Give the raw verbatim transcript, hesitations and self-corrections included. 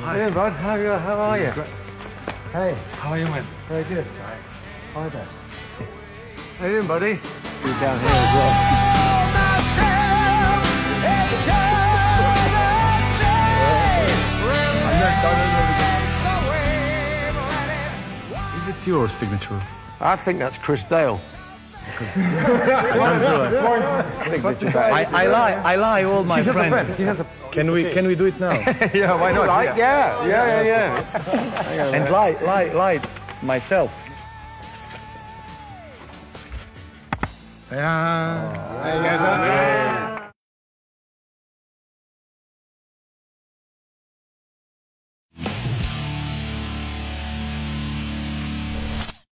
Hi. Hey, bud. How, uh, how are you? Hey. How are you, man? Very good. Hi there. How you doing, buddy? You're down here as well. Is it your signature? I think that's Chris Dale. I, I lie, I lie, all my He has friends. a friend. He has a... Can we, can we do it now? Yeah, why not? Right? Yeah, yeah, yeah, yeah. And lie, lie, lie myself. Yeah. There you go, sir.